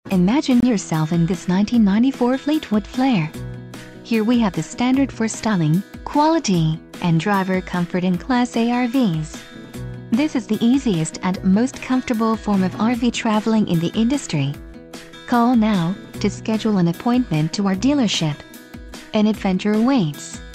Imagine yourself in this 1994 Fleetwood Flair. Here we have the standard for styling, quality, and driver comfort in Class A RVs. This is the easiest and most comfortable form of RV traveling in the industry. Call now to schedule an appointment to our dealership. An adventure awaits.